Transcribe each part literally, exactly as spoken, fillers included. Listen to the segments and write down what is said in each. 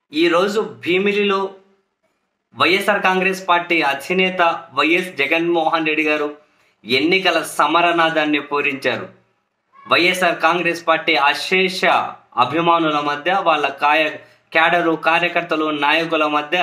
ఈరోజు భీమిలిలో YSR Congress party అధినేత వైఎస్ జగన్మోహన్ రెడ్డి గారు ఎన్నికల సమరనాదాన్ని పూరించారు. వైఎస్ఆర్ కాంగ్రెస్ పార్టీ అశేష అభిమానుల మధ్య, వాళ్ళ కాయ క్యాడరు కార్యకర్తలు నాయకుల మధ్య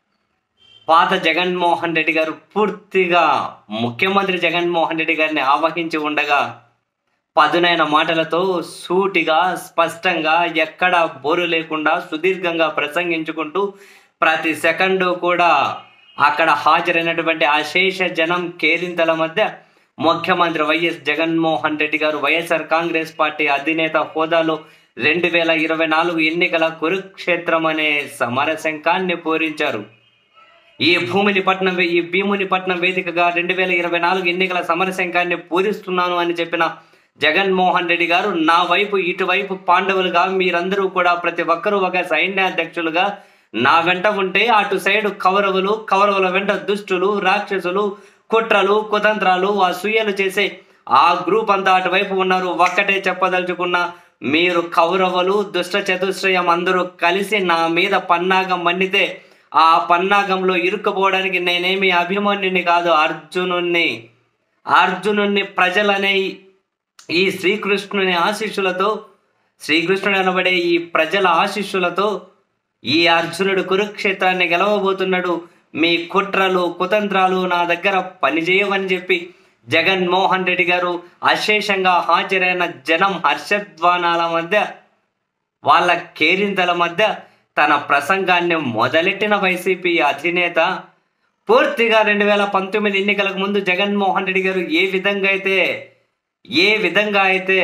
పాత జగన్మోహన్ రెడ్డి గారు పూర్తిగా ముఖ్యమంత్రి జగన్మోహన్ రెడ్డి గారిని ఆవహించి ఉండగా పదునైన మాటలతో సూటిగా స్పష్టంగా ఎక్కడ బోరు లేకుండా సుదీర్ఘంగా ప్రసంగించుకుంటూ ప్రతి సెకండు కూడా అక్కడ హాజరైనటువంటి అశేష జనం కేరింతల మధ్య ముఖ్యమంత్రి వైఎస్ జగన్మోహన్ రెడ్డి గారు వైఎస్ఆర్ కాంగ్రెస్ పార్టీ అధినేత హోదాలో రెండు వేల ఇరవై నాలుగు ఎన్నికల కురుక్షేత్రం అనే సమరశంఖాన్ని పూరించారు. ఈ భూమినిపట్నం ఈ భీమునిపట్నం వేదికగా రెండు వేల ఇరవై నాలుగు ఎన్నికల సమరశంఖాన్ని పూరిస్తున్నాను అని చెప్పిన జగన్మోహన్ రెడ్డి గారు నా వైపు ఇటువైపు పాండవులుగా మీరందరూ కూడా ప్రతి ఒక్కరూ ఒక సైన్యాధ్యక్షులుగా నా వెంట ఉంటే అటు సైడు కౌరవులు, కౌరవుల వెంట దుష్టులు, రాక్షసులు, కుట్రలు, కుతంత్రాలు, ఆ సూయలు చేసే ఆ గ్రూప్ అంతా అటువైపు ఉన్నారు. ఒక్కటే చెప్పదలుచుకున్న, మీరు కౌరవులు దుష్ట చతుశ్రయం అందరూ కలిసి నా మీద పన్నాగం మన్నితే ఆ పన్నాగంలో ఇరుక్కుపోవడానికి నేనేమి అభిమన్యుని కాదు, అర్జునుణ్ణి అర్జునుణ్ణి ప్రజలనే ఈ శ్రీకృష్ణుని ఆశీస్సులతో, శ్రీకృష్ణుడు అనబడే ఈ ప్రజల ఆశీస్సులతో ఈ అర్జునుడు కురుక్షేత్రాన్ని గెలవబోతున్నాడు. మీ కుట్రలు కుతంత్రాలు నా దగ్గర పనిచేయవని చెప్పి జగన్మోహన్ రెడ్డి గారు అశేషంగా హాజరైన జనం హర్షధ్వానాల మధ్య, వాళ్ళ కేరింతల మధ్య తన ప్రసంగాన్ని మొదలెట్టిన వైసీపీ అధినేత పూర్తిగా రెండు వేల పంతొమ్మిది ఎన్నికలకు ముందు జగన్మోహన్ రెడ్డి గారు ఏ విధంగా అయితే ఏ విధంగా అయితే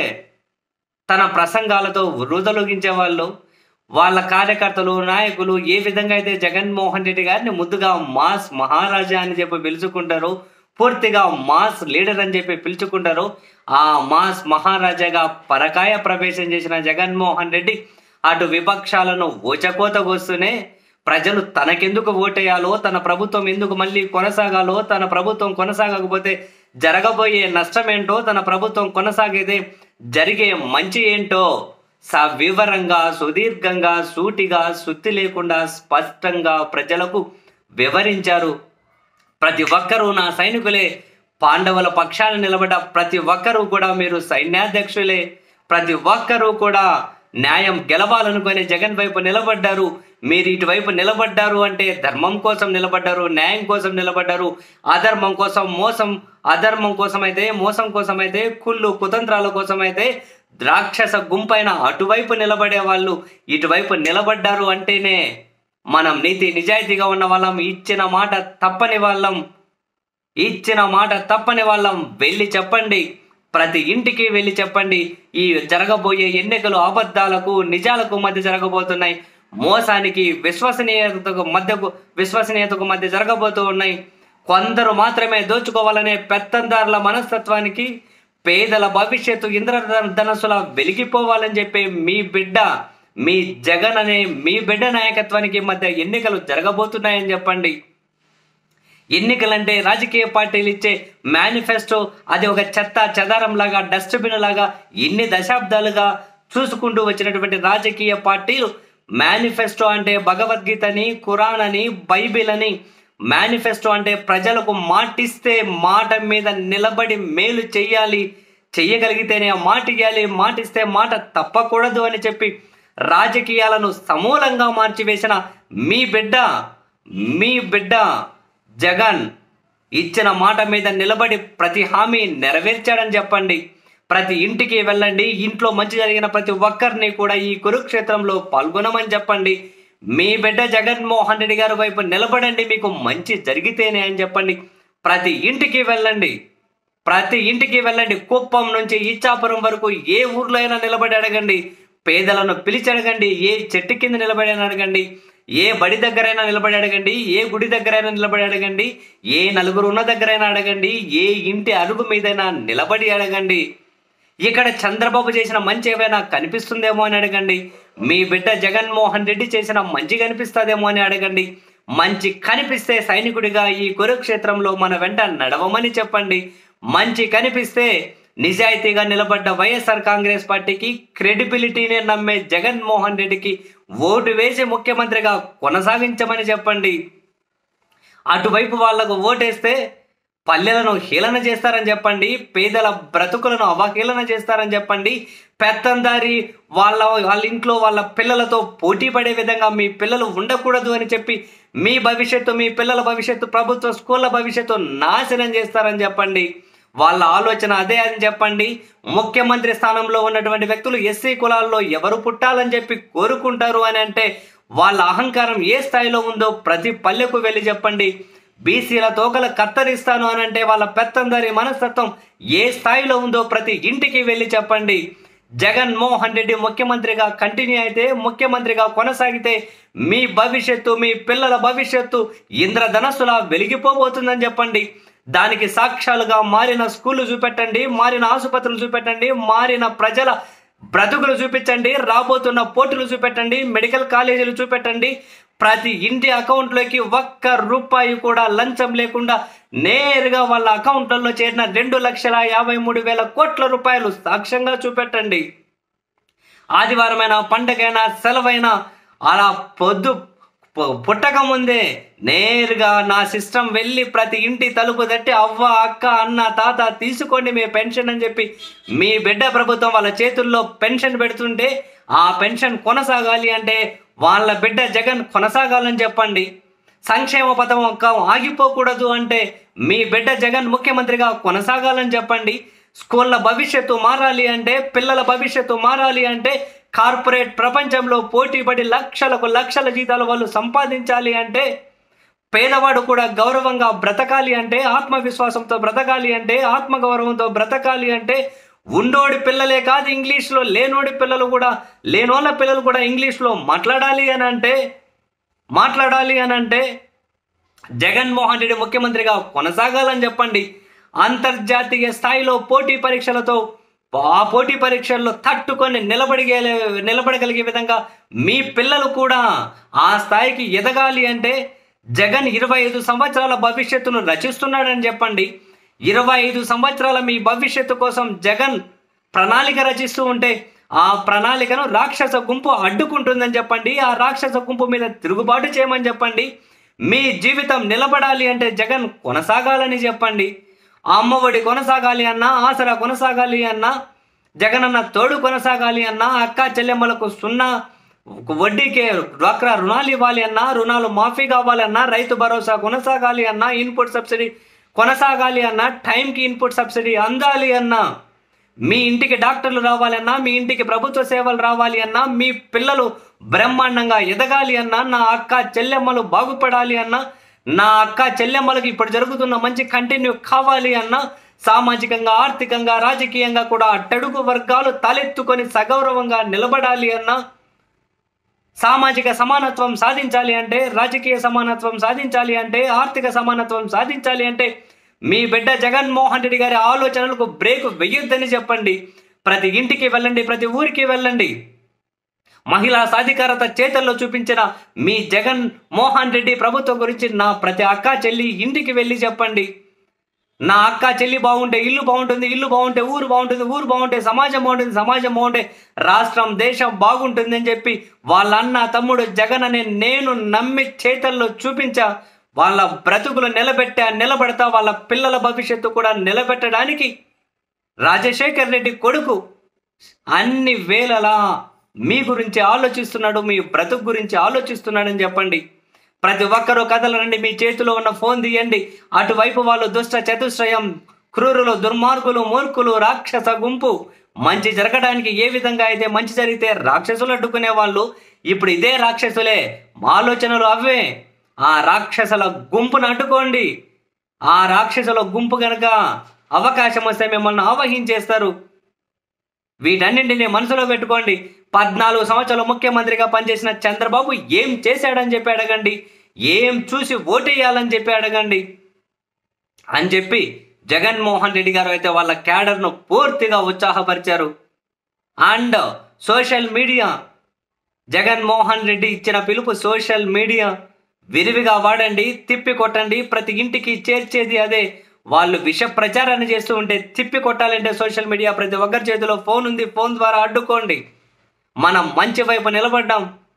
తన ప్రసంగాలతో వృధలొగించే వాళ్ళు, వాళ్ళ కార్యకర్తలు నాయకులు ఏ విధంగా అయితే జగన్మోహన్ రెడ్డి గారిని ముద్దుగా మాస్ మహారాజా అని చెప్పి పిలుచుకుంటారు, పూర్తిగా మాస్ లీడర్ అని చెప్పి పిలుచుకుంటారు, ఆ మాస్ మహారాజాగా పరకాయ ప్రవేశం చేసిన జగన్మోహన్ రెడ్డి అటు విపక్షాలను ఊచకోత కోస్తూనే ప్రజలు తనకెందుకు ఓటేయాలో, తన ప్రభుత్వం ఎందుకు మళ్ళీ కొనసాగాలో, తన ప్రభుత్వం కొనసాగకపోతే జరగబోయే నష్టం ఏంటో, తన ప్రభుత్వం కొనసాగితే జరిగే మంచి ఏంటో సవివరంగా, సుదీర్ఘంగా, సూటిగా, సుత్తి లేకుండా స్పష్టంగా ప్రజలకు వివరించారు. ప్రతి ఒక్కరూ నా సైనికులే, పాండవుల పక్షాన నిలబడ్డ ప్రతి ఒక్కరూ కూడా మీరు సైన్యాధ్యక్షులే, ప్రతి ఒక్కరూ కూడా న్యాయం గెలవాలనుకునే జగన్ వైపు నిలబడ్డారు. మీరు ఇటువైపు నిలబడ్డారు అంటే ధర్మం కోసం నిలబడ్డారు, న్యాయం కోసం నిలబడ్డారు. అధర్మం కోసం, మోసం అధర్మం కోసం అయితే, మోసం కోసం అయితే, కుళ్ళు కుతంత్రాల కోసం అయితే రాక్షస గుంపైన అటువైపు నిలబడే వాళ్ళు ఇటువైపు నిలబడ్డారు అంటేనే మనం నీతి నిజాయితీగా ఉన్న వాళ్ళం, ఇచ్చిన మాట తప్పని వాళ్ళం ఇచ్చిన మాట తప్పని వాళ్ళం వెళ్ళి చెప్పండి, ప్రతి ఇంటికి వెళ్ళి చెప్పండి. ఈ జరగబోయే ఎన్నికలు అబద్ధాలకు నిజాలకు మధ్య జరగబోతున్నాయి, మోసానికి విశ్వసనీయతకు మధ్యకు విశ్వసనీయతకు మధ్య జరగబోతూ ఉన్నాయి. కొందరు మాత్రమే దోచుకోవాలనే పెత్తందారుల మనస్తత్వానికి పేదల భవిష్యత్తు ఇంద్రధనస్సులా వెలిగిపోవాలని చెప్పే మీ బిడ్డ, మీ జగన్ అనే మీ బిడ్డ నాయకత్వానికి మధ్య ఎన్నికలు జరగబోతున్నాయని చెప్పండి. ఎన్నికలంటే రాజకీయ పార్టీలు ఇచ్చే మేనిఫెస్టో అది ఒక చెత్త చెదారం లాగా, డస్ట్బిన్ లాగా ఇన్ని దశాబ్దాలుగా చూసుకుంటూ వచ్చినటువంటి రాజకీయ పార్టీలు మేనిఫెస్టో అంటే భగవద్గీతని, ఖురాన్ అని, బైబిల్ అని, మేనిఫెస్టో అంటే ప్రజలకు మాటిస్తే మాట మీద నిలబడి మేలు చెయ్యాలి, చెయ్యగలిగితేనే మాట ఇవ్వాలి, మాటిస్తే మాట తప్పకూడదు అని చెప్పి రాజకీయాలను సమూలంగా మార్చివేసిన మీ బిడ్డ మీ బిడ్డ జగన్ ఇచ్చిన మాట మీద నిలబడి ప్రతి హామీ నెరవేర్చాడని చెప్పండి. ప్రతి ఇంటికి వెళ్ళండి, ఇంట్లో మంచి జరిగిన ప్రతి ఒక్కరిని కూడా ఈ కురుక్షేత్రంలో పాల్గొనమని చెప్పండి. మీ బిడ్డ జగన్మోహన్ రెడ్డి గారి వైపు నిలబడండి, మీకు మంచి జరిగితేనే అని చెప్పండి. ప్రతి ఇంటికి వెళ్ళండి ప్రతి ఇంటికి వెళ్ళండి కుప్పం నుంచి ఇచ్చాపురం వరకు ఏ ఊర్లో అయినా నిలబడి అడగండి, పేదలను పిలిచి అడగండి, ఏ చెట్టు కింద నిలబడి అడగండి, ఏ బడి దగ్గరైనా నిలబడి అడగండి, ఏ గుడి దగ్గరైనా నిలబడి అడగండి, ఏ నలుగురు ఉన్న దగ్గరైనా అడగండి, ఏ ఇంటి అరుగు మీదైనా నిలబడి అడగండి. ఇక్కడ చంద్రబాబు చేసిన మంచి ఏమైనా కనిపిస్తుందేమో అని అడగండి, మీ బిడ్డ జగన్మోహన్ రెడ్డి చేసిన మంచి కనిపిస్తుందేమో అని అడగండి. మంచి కనిపిస్తే సైనికుడిగా ఈ కురుక్షేత్రంలో మన వెంట నడవమని చెప్పండి. మంచి కనిపిస్తే నిజాయితీగా నిలబడ్డ వైఎస్ఆర్ కాంగ్రెస్ పార్టీకి, క్రెడిబిలిటీని నమ్మే జగన్మోహన్ రెడ్డికి ఓటు వేసి ముఖ్యమంత్రిగా కొనసాగించమని చెప్పండి. అటువైపు వాళ్లకు ఓటేస్తే పల్లెలను హీలన చేస్తారని చెప్పండి, పేదల బ్రతుకులను అవహేళన చేస్తారని చెప్పండి, పెత్తందారి వాళ్ళ వాళ్ళ ఇంట్లో వాళ్ళ పిల్లలతో పోటీ పడే విధంగా మీ పిల్లలు ఉండకూడదు అని చెప్పి మీ భవిష్యత్తు, మీ పిల్లల భవిష్యత్తు, ప్రభుత్వ స్కూళ్ళ భవిష్యత్తు నాశనం చేస్తారని చెప్పండి. వాళ్ళ ఆలోచన అదే అని చెప్పండి. ముఖ్యమంత్రి స్థానంలో ఉన్నటువంటి వ్యక్తులు ఎస్సీ కులాల్లో ఎవరు పుట్టాలని చెప్పి కోరుకుంటారు అని అంటే వాళ్ళ అహంకారం ఏ స్థాయిలో ఉందో ప్రతి పల్లెకు వెళ్ళి చెప్పండి. బీసీల తోకలు కత్తరిస్తాను అని అంటే వాళ్ళ పెత్తందారి మనస్తత్వం ఏ స్థాయిలో ఉందో ప్రతి ఇంటికి వెళ్ళి చెప్పండి. జగన్మోహన్ రెడ్డి ముఖ్యమంత్రిగా కంటిన్యూ అయితే, ముఖ్యమంత్రిగా కొనసాగితే మీ భవిష్యత్తు, మీ పిల్లల భవిష్యత్తు ఇంద్రధనస్సులా వెలిగిపోబోతుందని చెప్పండి. దానికి సాక్ష్యాలుగా మారిన స్కూళ్ళు చూపెట్టండి, మారిన ఆసుపత్రులు చూపెట్టండి, మారిన ప్రజల బ్రతుకులు చూపించండి, రాబోతున్న పోర్టులు చూపెట్టండి, మెడికల్ కాలేజీలు చూపెట్టండి. ప్రతి ఇంటి అకౌంట్లోకి ఒక్క రూపాయి కూడా లంచం లేకుండా నేరుగా వాళ్ళ అకౌంట్లలో చేరిన రెండు లక్షల యాభై మూడు వేల కోట్ల రూపాయలు సాక్ష్యంగా చూపెట్టండి. ఆదివారమైనా, పండగైనా, సెలవైనా అలా పొద్దు పుట్టక ముందే నేరుగా నా సిస్టమ్ వెళ్ళి ప్రతి ఇంటి తలుపు తట్టి అవ్వ, అక్క, అన్న, తాత తీసుకోండి మీ పెన్షన్ అని చెప్పి మీ బిడ్డ ప్రభుత్వం వాళ్ళ చేతుల్లో పెన్షన్ పెడుతుంటే ఆ పెన్షన్ కొనసాగాలి అంటే వాళ్ళ బిడ్డ జగన్ కొనసాగాలని చెప్పండి. సంక్షేమ పథకం ఆగిపోకూడదు అంటే మీ బిడ్డ జగన్ ముఖ్యమంత్రిగా కొనసాగాలని చెప్పండి. స్కూళ్ళ భవిష్యత్తు మారాలి అంటే, పిల్లల భవిష్యత్తు మారాలి అంటే, కార్పొరేట్ ప్రపంచంలో పోటీపడి లక్షలకు లక్షల జీతాలు వాళ్ళు సంపాదించాలి అంటే, పేదవాడు కూడా గౌరవంగా బ్రతకాలి అంటే, ఆత్మవిశ్వాసంతో బ్రతకాలి అంటే, ఆత్మగౌరవంతో బ్రతకాలి అంటే, ఉండోడి పిల్లలే కాదు ఇంగ్లీష్లో లేనోడి పిల్లలు కూడా, లేనోళ్ళ పిల్లలు కూడా ఇంగ్లీష్లో మాట్లాడాలి అని అంటే మాట్లాడాలి అని అంటే జగన్మోహన్ రెడ్డి ముఖ్యమంత్రిగా కొనసాగాలని చెప్పండి. అంతర్జాతీయ స్థాయిలో పోటీ పరీక్షలతో ఆ పోటీ పరీక్షల్లో తట్టుకొని నిలబడిగే నిలబడగలిగే విధంగా మీ పిల్లలు కూడా ఆ స్థాయికి ఎదగాలి అంటే జగన్ ఇరవై ఐదు సంవత్సరాల భవిష్యత్తును రచిస్తున్నాడని చెప్పండి. ఇరవై ఐదు సంవత్సరాల మీ భవిష్యత్తు కోసం జగన్ ప్రణాళిక రచిస్తూ ఉంటే ఆ ప్రణాళికను రాక్షస గుంపు అడ్డుకుంటుందని చెప్పండి. ఆ రాక్షస గుంపు మీద తిరుగుబాటు చేయమని చెప్పండి. మీ జీవితం నిలబడాలి అంటే జగన్ కొనసాగాలని చెప్పండి. అమ్మఒడి కొనసాగాలి అన్నా, ఆసరా కొనసాగాలి అన్నా, జగనన్న తోడు కొనసాగాలి అన్నా, అక్క చెల్లెమ్మలకు సున్నా వడ్డీకే డ్వాక్రా రుణాలు ఇవ్వాలి అన్నా, రుణాలు మాఫీ కావాలన్నా, రైతు భరోసా కొనసాగాలి అన్నా, ఇన్పుట్ సబ్సిడీ కొనసాగాలి అన్నా, టైంకి ఇన్పుట్ సబ్సిడీ అందాలి అన్నా, మీ ఇంటికి డాక్టర్లు రావాలన్నా, మీ ఇంటికి ప్రభుత్వ సేవలు రావాలి అన్నా, మీ పిల్లలు బ్రహ్మాండంగా ఎదగాలి అన్నా, నా అక్క చెల్లెమ్మలు బాగుపడాలి అన్నా, నా అక్క చెల్లెమ్మలకి ఇప్పుడు జరుగుతున్న మంచి కంటిన్యూ కావాలి అన్నా, సామాజికంగా, ఆర్థికంగా, రాజకీయంగా కూడా అట్టడుగు వర్గాలు తలెత్తుకొని సగౌరవంగా నిలబడాలి అన్నా, సామాజిక సమానత్వం సాధించాలి అంటే, రాజకీయ సమానత్వం సాధించాలి అంటే, ఆర్థిక సమానత్వం సాధించాలి అంటే మీ బిడ్డ జగన్మోహన్ రెడ్డి గారి ఆలోచనలకు బ్రేక్ వెయ్యొద్దని చెప్పండి. ప్రతి ఇంటికి వెళ్ళండి, ప్రతి ఊరికి వెళ్ళండి. మహిళా సాధికారత చేతల్లో చూపించిన మీ జగన్ మోహన్ రెడ్డి ప్రభుత్వం గురించి నా ప్రతి అక్క చెల్లి ఇంటికి వెళ్ళి చెప్పండి. నా అక్క చెల్లి బాగుంటే ఇల్లు బాగుంటుంది, ఇల్లు బాగుంటే ఊరు బాగుంటుంది, ఊరు బాగుంటే సమాజం బాగుంటుంది, సమాజం బాగుంటే రాష్ట్రం, దేశం బాగుంటుంది అని చెప్పి వాళ్ళ అన్న తమ్ముడు జగన్ అనే నేను నమ్మి చేతల్లో చూపించా. వాళ్ళ బ్రతుకులు నిలబెట్టా, నిలబెడతా, వాళ్ళ పిల్లల భవిష్యత్తు కూడా నిలబెట్టడానికి రాజశేఖర్ రెడ్డి కొడుకు అన్ని వేళలా మీ గురించి ఆలోచిస్తున్నాడు, మీ బ్రతుకు గురించి ఆలోచిస్తున్నాడని చెప్పండి. ప్రతి ఒక్కరూ కదలరండి, మీ చేతిలో ఉన్న ఫోన్ తీయండి. అటువైపు వాళ్ళు దుష్ట చతుశ్రయం, క్రూరులు, దుర్మార్గులు, మూర్ఖులు, రాక్షస గుంపు మంచి జరగడానికి ఏ విధంగా అయితే మంచి జరిగితే రాక్షసులు అడ్డుకునే వాళ్ళు ఇప్పుడు ఇదే రాక్షసులే, ఆలోచనలు అవే. ఆ రాక్షసుల గుంపును అడ్డుకోండి. ఆ రాక్షసుల గుంపు గనక అవకాశం వస్తే మిమ్మల్ని ఆవహించేస్తారు. వీటన్నింటినీ మనసులో పెట్టుకోండి. పద్నాలుగు సంవత్సరాలు ముఖ్యమంత్రిగా పనిచేసిన చంద్రబాబు ఏం చేశాడని చెప్పి అడగండి, ఏం చూసి ఓటేయాలని చెప్పి అడగండి అని చెప్పి జగన్మోహన్ రెడ్డి గారు అయితే వాళ్ళ క్యాడర్ను పూర్తిగా ఉత్సాహపరిచారు. And social media, Jaganmohan Reddy ఇచ్చిన పిలుపు సోషల్ మీడియా విరివిగా వాడండి, తిప్పి కొట్టండి. ప్రతి ఇంటికి చేర్చేది అదే. వాళ్ళు విష ప్రచారాన్ని చేస్తూ ఉంటే తిప్పి కొట్టాలంటే సోషల్ మీడియా, ప్రతి ఒక్కరి చేతిలో ఫోన్ ఉంది, ఫోన్ ద్వారా అడ్డుకోండి. మనం మంచి వైపు నిలబడ్డాం.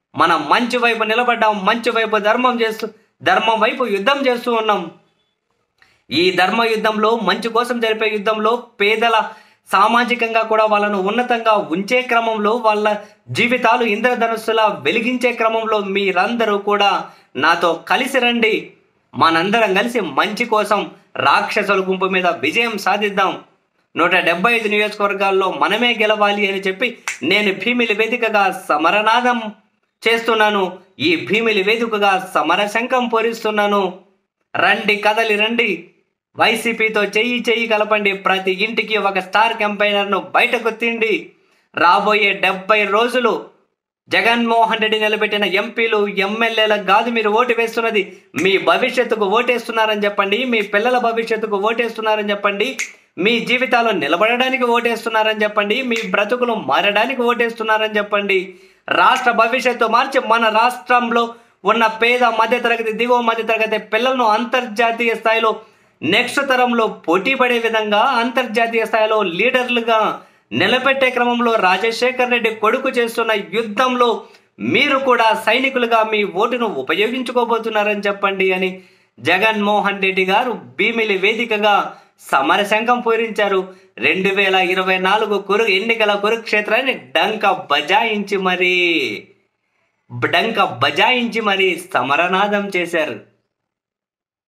మనం మంచి వైపు నిలబడ్డాం, మంచి వైపు ధర్మం చేస్తూ ధర్మం వైపు యుద్ధం చేస్తూ ఉన్నాం. ఈ ధర్మ యుద్ధంలో, మంచి కోసం జరిపే యుద్ధంలో పేదల సామాజికంగా కూడా వాళ్ళను ఉన్నతంగా ఉంచే క్రమంలో, వాళ్ళ జీవితాలు ఇంద్రధనుస్సులా వెలిగించే క్రమంలో మీరందరూ కూడా నాతో కలిసి రండి. మనందరం కలిసి మంచి కోసం రాక్షసుల గుంపు మీద విజయం సాధిద్దాం. నూట డెబ్బై ఐదు నియోజకవర్గాల్లో మనమే గెలవాలి అని చెప్పి నేను భీమిలి వేదికగా సమరనాదం చేస్తున్నాను. ఈ భీమిలి వేదికగా సమర శంఖం పూరిస్తున్నాను. రండి, కదలి రండి, వైసీపీతో చెయ్యి చెయ్యి కలపండి. ప్రతి ఇంటికి ఒక స్టార్ క్యాంపెయినర్ను బయటకు తిండి. రాబోయే డెబ్బై రోజులు జగన్మోహన్ రెడ్డి నిలబెట్టిన ఎంపీలు, ఎమ్మెల్యేలకు కాదు మీరు ఓటు వేస్తున్నది, మీ భవిష్యత్తుకు ఓటేస్తున్నారని చెప్పండి. మీ పిల్లల భవిష్యత్తుకు ఓటేస్తున్నారని చెప్పండి. మీ జీవితాలు నిలబడడానికి ఓటేస్తున్నారని చెప్పండి. మీ బ్రతుకులు మారడానికి ఓటేస్తున్నారని చెప్పండి. రాష్ట్ర భవిష్యత్తు మార్చి మన రాష్ట్రంలో ఉన్న పేద మధ్యతరగతి, దిగువ మధ్యతరగతి పిల్లలను అంతర్జాతీయ స్థాయిలో నెక్స్ట్ తరంలో పోటీ పడే విధంగా అంతర్జాతీయ స్థాయిలో లీడర్లుగా నిలబెట్టే క్రమంలో రాజశేఖర్ రెడ్డి కొడుకు చేస్తున్న యుద్ధంలో మీరు కూడా సైనికులుగా మీ ఓటును ఉపయోగించుకోబోతున్నారని చెప్పండి అని జగన్మోహన్ రెడ్డి గారు భీమిలి వేదికగా సమరశంఖం పూరించారు. రెండు వేల ఇరవై నాలుగు కురు ఎన్నికల కురుక్షేత్రాన్ని డంక బజాయించి మరీ డంక బజాయించి మరీ సమరనాదం చేశారు.